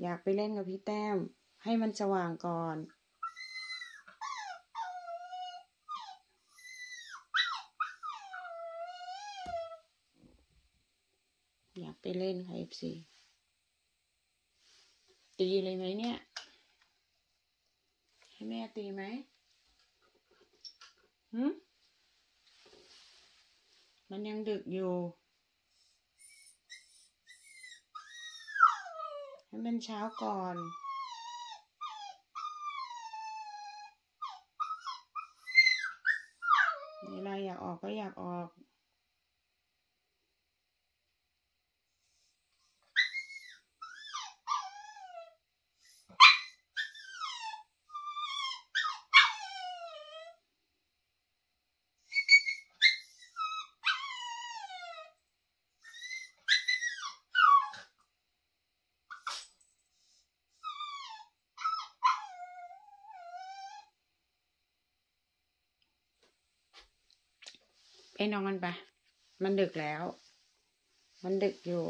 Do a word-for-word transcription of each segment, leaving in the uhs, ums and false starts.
อยากไปเล่นกับพี่แต้มให้มันสว่างก่อนอยากไปเล่นค่ะ เอฟ ซี ตีเลยไหมเนี่ยให้แม่ตีไหมหืมมันยังดึกอยู่ให้มันเช้าก่อนเวลาอยากออกก็อยากออกไปนอนไปมันดึกแล้วมันดึกอยู่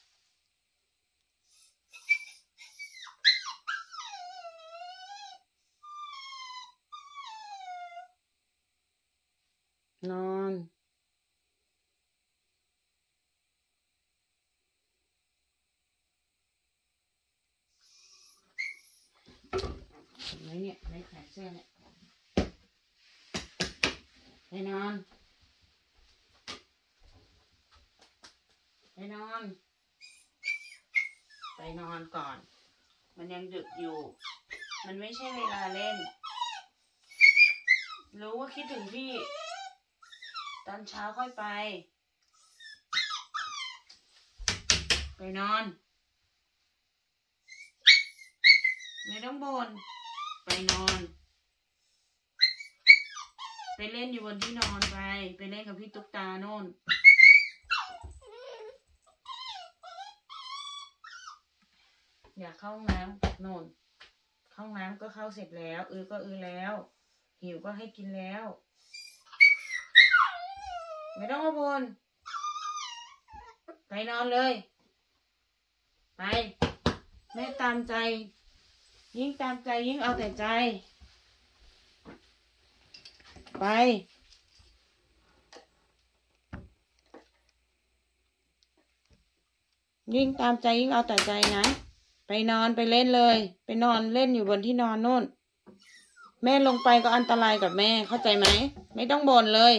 นอนเห็นไหมเนี่ยไม่แขวนเสื้อเนี่ยไปนอนไปนอนไปนอนก่อนมันยังดึกอยู่มันไม่ใช่เวลาเล่นรู้ว่าคิดถึงพี่ตอนเช้าค่อยไปไปนอนไม่ต้องบ่นไปนอนไปเล่นอยู่บนที่นอนไปไปเล่นกับพี่ตุ๊กตาโน่นอยากเข้าห้องน้ำโน่นเข้าห้องน้ำก็เข้าเสร็จแล้วอือก็อือแล้วหิวก็ให้กินแล้วไม่ต้องมาบ่นไปนอนเลยไปแม่ตามใจยิ่งตามใจยิ่งเอาแต่ใจไปยิ่งตามใจยิ่งเอาแต่ใจนะไปนอนไปเล่นเลยไปนอนเล่นอยู่บนที่นอนโน่นแม่ลงไปก็อันตรายกับแม่เข้าใจไหมไม่ต้องบ่นเลย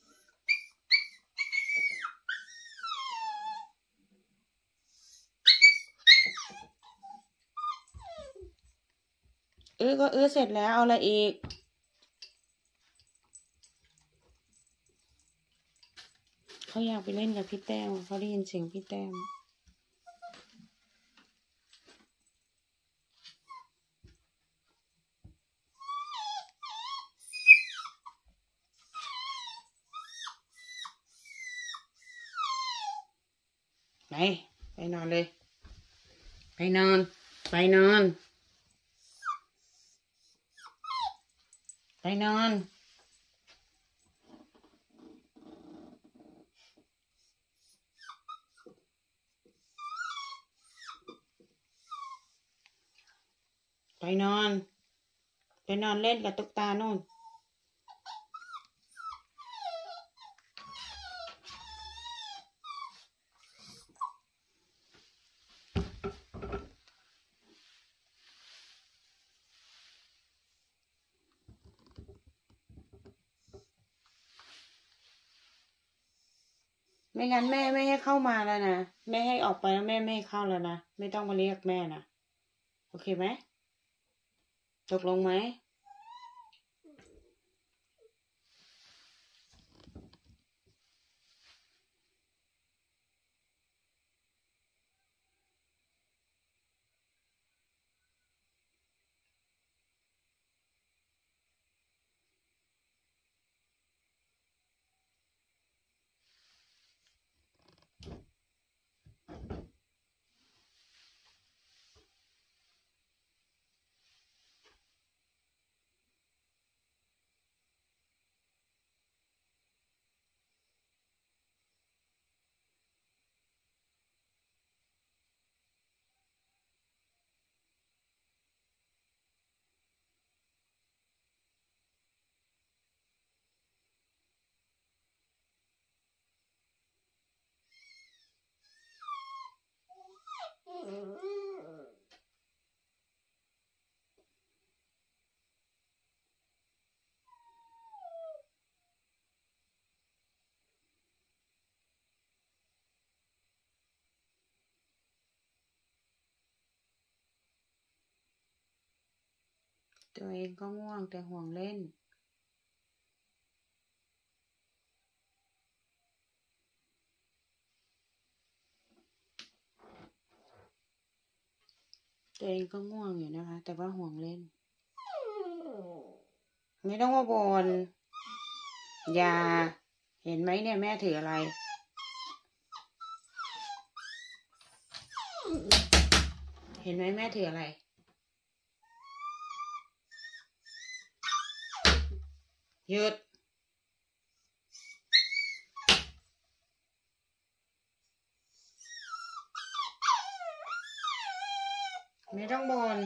เออก็เออเสร็จแล้วเอาอะไรอีกเขาอยากไปเล่นกับพี่แต้มเขาได้ยินเสียงพี่แต้มไปไปนอนเลยไปนอนไปนอนไปนอนไปนอนไปนอนเล่นกับตุ๊กตาโน่นไม่งั้นแม่ไม่ให้เข้ามาแล้วนะแม่ให้ออกไปแล้วแม่ไม่ให้เข้าแล้วนะไม่ต้องมาเรียกแม่นะโอเคไหมตกลงไหมตัวเองก็ง่วงแต่ห่วงเล่นตัวเองก็ง่วงอยู่นะคะแต่ว่าห่วงเล่นไม่ต้องมาบ่นอย่าเห็นไหมเนี่ยแม่ถืออะไรเห็นไหมแม่ถืออะไรหยุดไม่ต้องบ่น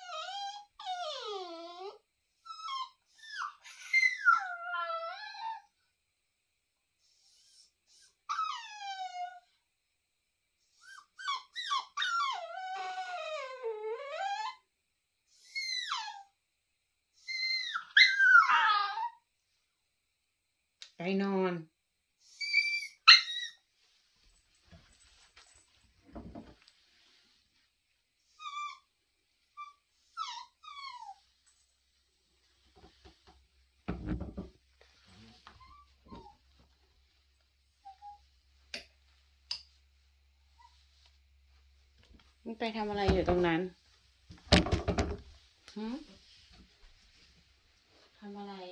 ไปนอนมึงไปทำอะไรอยู่ตรงนั้นหืมทำอะไร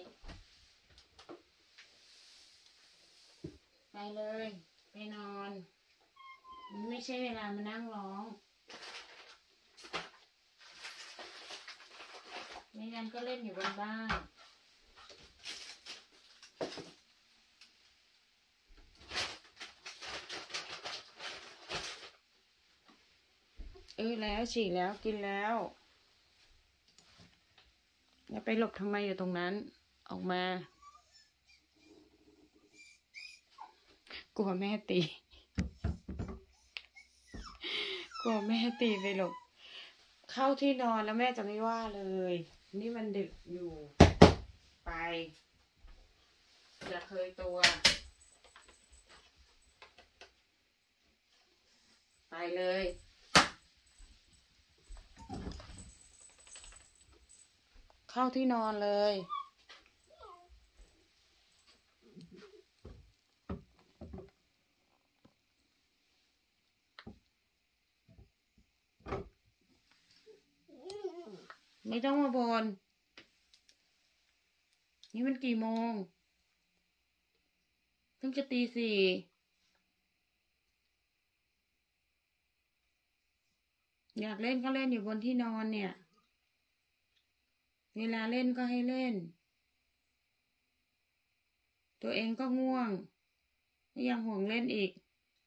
ไปเลยไปนอนมันไม่ใช่เวลามานั่งร้องไม่งั้นก็เล่นอยู่บนบ้านเออแล้วฉี่แล้วกินแล้วอย่าไปหลบทำไมอยู่ตรงนั้นออกมากลัวแม่ตีกลัวแม่ตีไปหลบเข้าที่นอนแล้วแม่จะไม่ว่าเลยนี่มันดึกอยู่ไปอย่าเคยตัวไปเลยเข้าที่นอนเลยไม่ต้องมาบ่นนี่มันกี่โมงเพิ่งจะตีสี่อยากเล่นก็เล่นอยู่บนที่นอนเนี่ยเวลาเล่นก็ให้เล่นตัวเองก็ง่วงยังห่วงเล่นอีก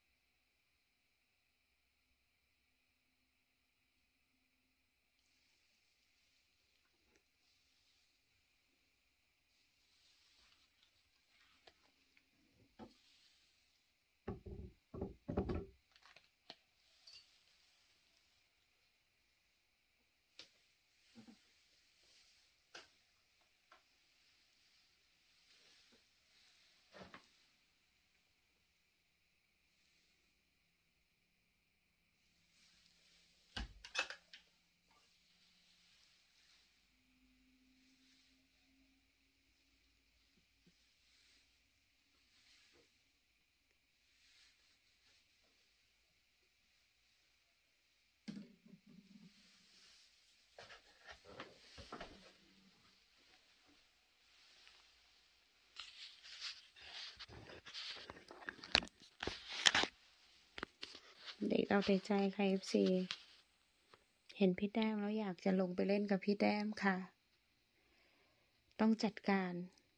เด็กเอาแต่ใจค่ะ เอฟ ซี เห็นพี่แต้มแล้วอยากจะลงไปเล่นกับพี่แต้มค่ะต้องจัดการ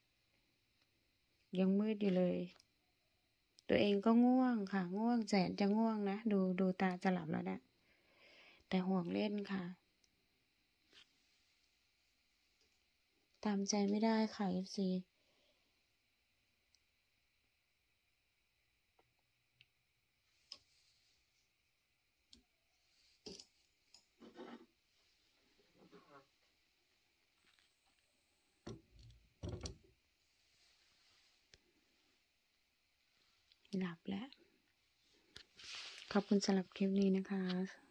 ยังมืดอยู่เลยตัวเองก็ง่วงค่ะง่วงแสนจะง่วงนะดูดูตาจะหลับแล้วนะแต่ห่วงเล่นค่ะตามใจไม่ได้ค่ะ เอฟ ซี หลับแล้วขอบคุณสำหรับคลิปนี้นะคะ